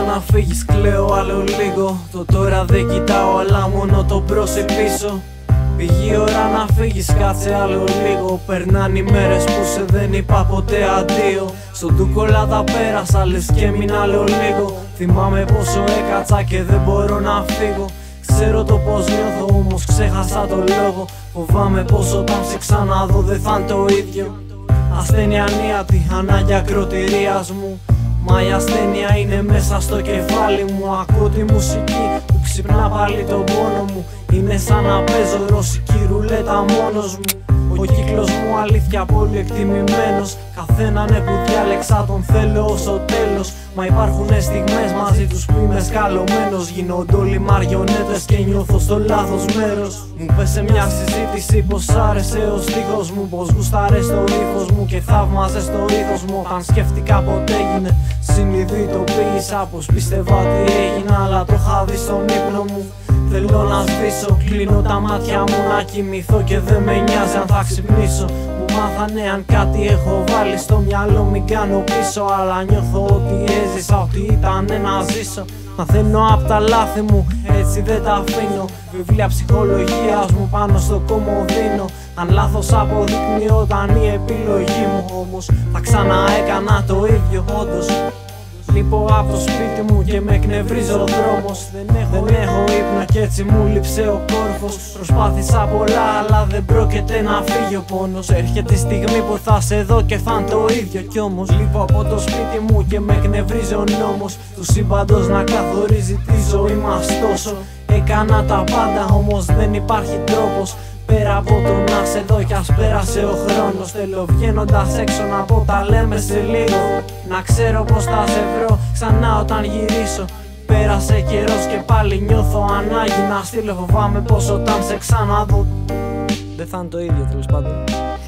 να φύγεις, κλαίω άλλο λίγο. Το τώρα δεν κοιτάω, αλλά μόνο το μπρος ή πίσω. Πήγε η ώρα να φύγεις, κάτσε άλλο λίγο. Περνάνε οι μέρες που σε δεν είπα ποτέ αντίο. Στον ντουκολά τα πέρασα, λες και έμεινα άλλο λίγο. Θυμάμαι πόσο έκατσα και δεν μπορώ να φύγω. Ξέρω το πως νιώθω, όμως ξέχασα το λόγο. Φοβάμαι πως όταν σε ξαναδώ δεν θα είναι το ίδιο. Ασθένεια ανίατη, ανάγκη ακροτηρίας μου. Μα η ασθένεια είναι μέσα στο κεφάλι μου. Ακούω τη μουσική που ξυπνά πάλι τον πόνο μου. Είναι σαν να παίζω ρωσική ρουλέτα μόνος μου. Ο κύκλος μου αλήθεια πολύ εκτιμημένος. Καθέναν που διάλεξα τον θέλω ως το τέλος. Μα υπάρχουν στιγμές μαζί τους που είμαι σκαλωμένος. Γίνονται όλοι μαριονέτες και νιώθω στο λάθος μέρος. Μου πες σε μια συζήτηση πως άρεσε ο στίχος μου, πως γουστάρες το ύφος μου και θαύμαζες το είδος μου. Όταν σκέφτηκα ποτέ έγινε, συνειδητοποίησα πως πίστευα ότι έγινα, αλλά το είχα δει στον ύπνο μου. Θέλω να σβήσω, κλείνω τα μάτια μου να κοιμηθώ και δεν με νοιάζει αν θα ξυπνήσω. Μου μάθανε αν κάτι έχω βάλει στο μυαλό μην κάνω πίσω, αλλά νιώθω ότι έζησα, ότι ήταν να ζήσω. Μαθαίνω απ' τα λάθη μου, έτσι δεν τα αφήνω. Βιβλία ψυχολογίας μου πάνω στο κομμωδίνο. Αν λάθος αποδεικνύονταν η επιλογή μου, όμως θα ξαναέκανα το ίδιο όντως. Λείπω από το σπίτι μου και με εκνευρίζει ο δρόμος. Δεν έχω ύπνο κι έτσι μου λείψε ο κόρφος. Προσπάθησα πολλά αλλά δεν πρόκειται να φύγει ο πόνος. Έρχεται η στιγμή που θα σε δω και θα είναι το ίδιο κι όμως. Λείπω από το σπίτι μου και με εκνευρίζει ο νόμος του σύμπαντος να καθορίζει τη ζωή μας τόσο. Έκανα τα πάντα όμως δεν υπάρχει τρόπος. Πέρα από το να σε δω κι ας πέρασε ο χρόνος. Θέλω βγαίνοντας έξω να πω τα λέμε σε λίγο. Να ξέρω πως θα σε βρω ξανά όταν γυρίσω. Πέρασε καιρός και πάλι νιώθω ανάγκη να στείλω. Φοβάμαι πως όταν σε ξαναδώ δεν θα είναι το ίδιο τέλος πάντων.